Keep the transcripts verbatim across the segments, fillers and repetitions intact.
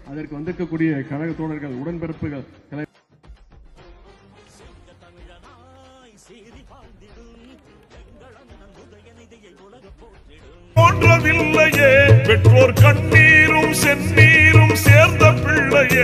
அதற்கு வந்திருக்கக்கூடிய கழக தோழர்கள் உடன்பிறப்புகள் போன்றதில்லையே பெற்றோர் கண்ணீரும் செந்நீரும் சேர்ந்த பிள்ளையே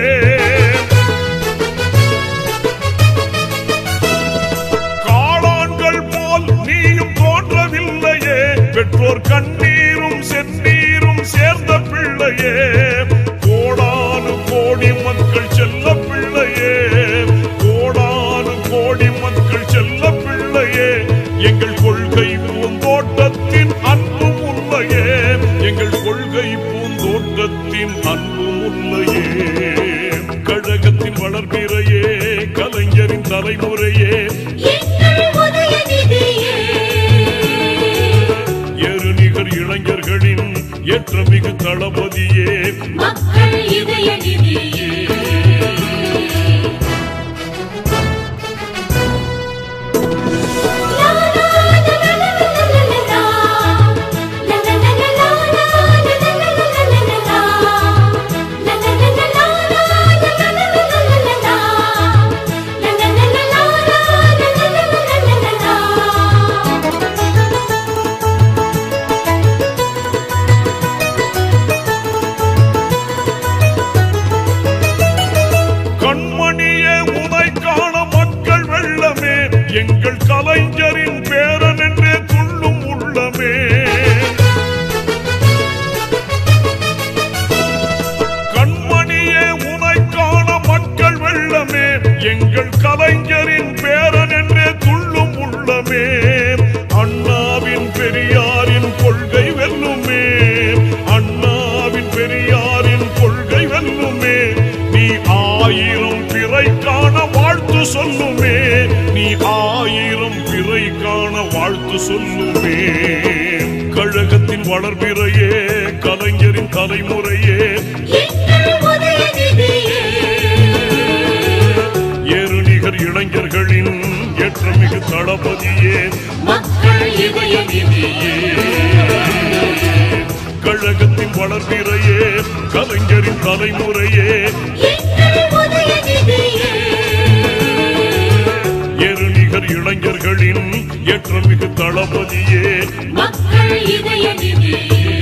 காளான்கள் போல் நீயும் தோன்றவில்லையே பெற்றோர் கண்ணீரும் செந்நீரும் சேர்ந்த பிள்ளையே கோடானு கோடி மக்கள் செல்ல பிள்ளையே கோடானு கோடி மக்கள் செல்ல பிள்ளையே எங்கள் கொள்கை பூந்தோட்டத்தின் அன்பு முல்லையே எங்கள் கொள்கை பூந்தோட்டத்தின் அன்பு முல்லையே கழகத்தின் வளர்பிறையே கலைஞரின் தலைமுறையே எருநிகர் இளைஞர்களின் ஏற்றமிகு தளபதியே மக்கள் இதய நிதியே எங்கள் கலைஞரின் பேரன் என்றே துள்ளும் உள்ளமே கண்மணியே உனை காண மக்கள் வெள்ளமே எங்கள் கலைஞரின் பேரன் என்றே துள்ளும் உள்ளமே அண்ணாவின் பெரியாரின் கொள்கை வெல்லுமே அண்ணாவின் பெரியாரின் கொள்கை வெல்லுமே நீ ஆயிரம் பிறை காண வாழ்த்து சொல்லுமே நீ ஆயிரம் பிறை காண வாழ்த்து சொல்லுமே கழகத்தின் வளர்பிறையே கலைஞரின் தலைமுறையே ஏறுநிகர் இளைஞர்களின் ஏற்றமிகு தளபதியே மக்கள் இதய நிதியே கழகத்தின் வளர்பிறையே கலைஞரின் தலைமுறையே ஏறுநிகர் இளைஞர்களின் ஏற்றமிகு தளபதியே மக்கள் இதய நிதியே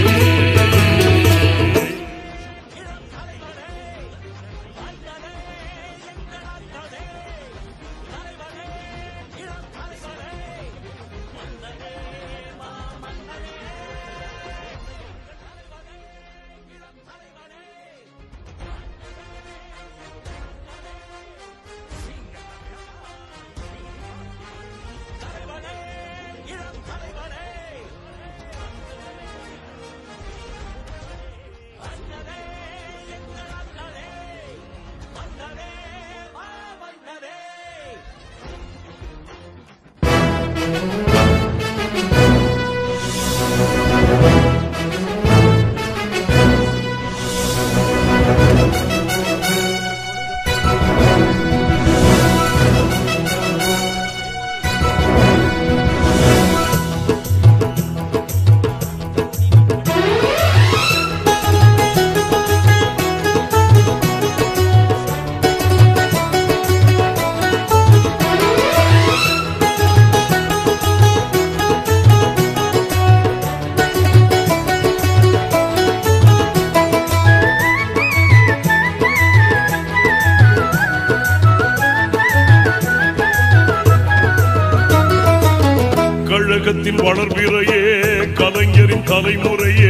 கழகத்தின் வளர்பிறையே கலைஞரின் தலைமுறையே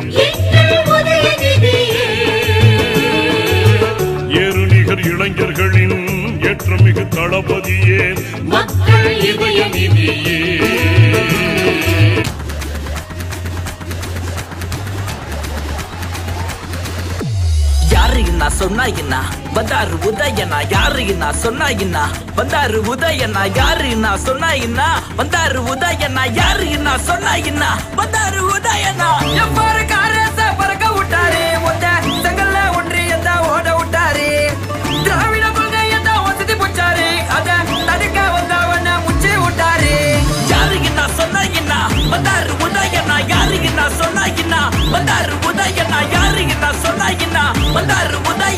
ஏறுநிகர் இளைஞர்களின் ஏற்றமிகு தளபதியே மக்கள் இதய நிதியே யாருன்னா சொன்னா என்ன வந்தாரு உதயனா யாருன்னா சொன்னா என்ன வந்தாரு உதயனா யாருன்னா சொன்னா என்ன வந்தாரு உதயனா யாருன்னா சொன்னா என்ன வந்தாரு உதயனா எவ்வாறு காரச பறக்க விட்டாரு ஒத்த செங்கல்ல ஒன்றி எந்த ஓட விட்டாரு திராவிட கொள்கை எந்த வசதி போச்சாரு அத தடுக்க வந்தவன முச்சி விட்டாரு யாருன்னா சொன்னா என்ன வந்தாரு உதயனா யாருன்னா சொன்னா என்ன வந்தாரு உதயனா யாருன்னா சொன்னா என்ன வந்தாரு உதய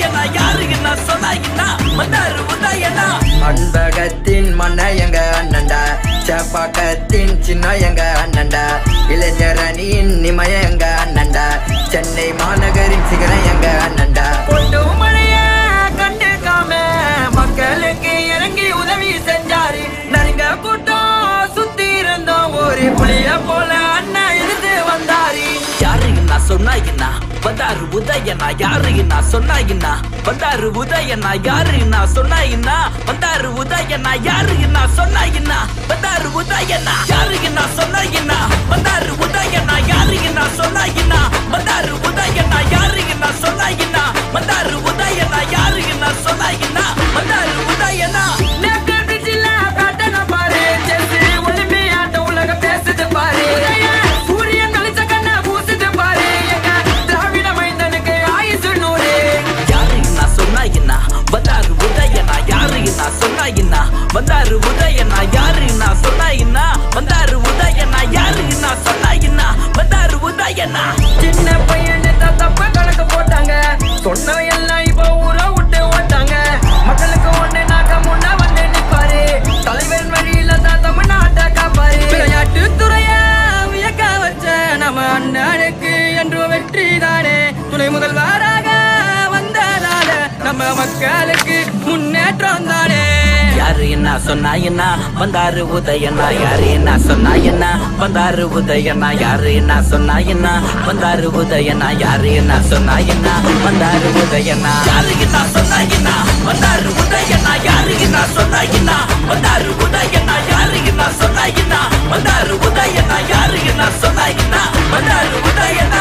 சேப்பாக்கத்தின் சின்ன எங்க அண்ணன்டா, இளைஞர் அணியின் நிமய எங்க அண்ணன்டா, சென்னை மாநகரின் சிகரம் எங்க அண்ணன்டா. கொண்டு மழைய கண்டுக்காம மக்களுக்கு இறங்கி உதவி செஞ்சாரு. நரிங்க கூட்டம் சுத்தி இருந்தோம் ஒரு புளிய போல அண்ணா இருந்து வந்தாரு. யாரு என்ன சொன்னா என்ன வந்தாரு உதயனா, யாரு என்ன சொன்னா என்ன வந்தாரு உதயனா, யாரு என்ன சொன்னா என்ன வந்தாரு உதயனா, யாரு என்ன சொன்னா என்ன வந்தாரு உதயனா, யாரு என்ன சொன்னா என்ன வந்தாரு உதயனா, யாரு என்ன சொன்னா என்ன வந்தாரு உதயனா, யாரு என்ன சொன்னா என்ன வந்தாரு உதயனா, யாரு என்ன சொன்னா என்ன வந்தாரு உதயனா. நேக்கடிச்சில காட்டன பாரு செஸ் ஒலிம்பியாட்ட உலக பேசுது பாரு. சூரியன் வெளிச்ச கண்ண பூசுது பாரு. எங்க திராவிட மைந்தனுக்கு ஆயுசு நூறு. யாரு என்ன சொன்னா என்ன வந்தாரு உதயனா, யாரு என்ன சொன்னா என்ன வந்தாரு உதயனா, யாரு என்ன சொன்னா என்ன வந்தாரு உதயனா, யாரு என்ன சொன்னா என்ன வந்தாரு உதயனா. சின்ன பையனு தப்ப கணக்கு போட்டாங்க, சொன்ன எல்லாம் இப்ப ஊர விட்டு ஓட்டாங்க. மக்களுக்கு ஒண்ணு நாக்க முன்ன வந்து நிப்பாரு, தலைவன் வழியில தான் தமிழ்நாட்டை காப்பாரு. விளையாட்டு துறைய வியக்க வச்ச நம்ம அண்ணனுக்கு என்று வெற்றி தானே, துணை முதல்வராக வந்ததால நம்ம மக்களுக்கு முன்னேற்றம் தானே. யாரு என்ன சொன்னா என்ன வந்தாரு உதயனா, யாரு என்ன சொன்னா என்ன வந்தாரு உதயனா, யாரு என்ன சொன்னா என்ன வந்தாரு உதயனா, யாரு என்ன சொன்னா என்ன வந்தாரு உதயனா, யாரு என்ன சொன்னா என்ன வந்தாரு உதயனா, யாரு என்ன சொன்னா என்ன வந்தாரு உதயனா, யாரு என்ன சொன்னா என்ன வந்தாரு உதயனா, யாரு என்ன சொன்னா என்ன வந்தாரு உதயனா.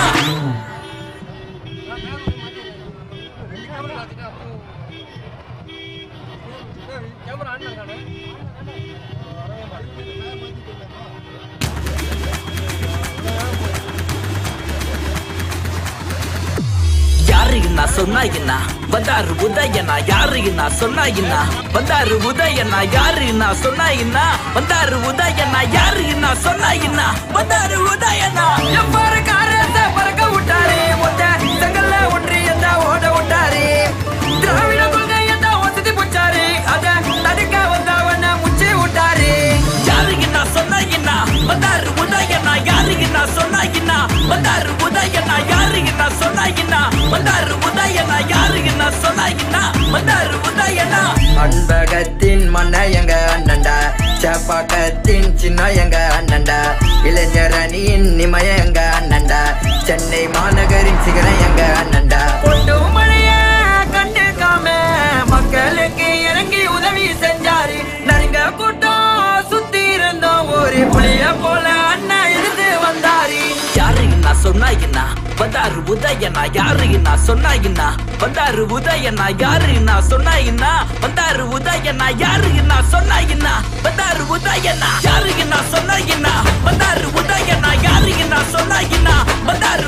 யாரு என்ன சொன்னா என்ன வந்தாரு உதயனா, யாரு என்ன சொன்னா என்ன வந்தாரு உதயனா, யாரு என்ன சொன்னா என்ன வந்தாரு உதயனா, யாரு என்ன சொன்னா என்ன வந்தாரு உதயனா. எவ்வாறு காரத்தை பறக்க விட்டாரு, ஒத்த செங்கல்ல ஒன்றி எந்த ஓட விட்டாரு. திராவிட கொள்கை எந்த வசதி போச்சாரு, அத தடுக்க வந்தவன முச்சி விட்டாரு. யாரு என்ன சொன்னா என்ன வந்தாரு உதயனா, யாரு என்ன சொன்னா என்ன வந்தாரு உதயனா, யாரு என்ன சொன்னா என்ன வந்தாரு உதயனா, யாரு என்ன சொன்னா என்ன வந்தாரு உதயனா. அன்பகத்தின் மன்ன எங்க அண்ணன்டா, சேப்பாக்கத்தின் சின்ன எங்க அண்ணன்டா, இளைஞர் அணியின் நிமய எங்க அண்ணன்டா, சென்னை மாநகரின் சிகரம் எங்க அண்ணன்டா. கொண்டு மழைய கண்டுக்காம மக்களுக்கு இறங்கி உதவி செஞ்சாரு. நரிங்க கூட்டம் சுத்தி இருந்தோம் ஒரு புளிய போல அண்ணா இருந்து வந்தாரு. யாரு என்ன சொன்னா என்ன வந்தாரு உதயனா, யாரு என்ன சொன்னா என்ன வந்தாரு உதயனா, யாரு என்ன சொன்னா என்ன வந்தாரு உதயனா, யாரு என்ன சொன்னா என்ன வந்தாரு உதயனா, யாரு என்ன சொன்னா என்ன வந்தாரு உதயனா, யாரு என்ன சொன்னா என்ன வந்தாரு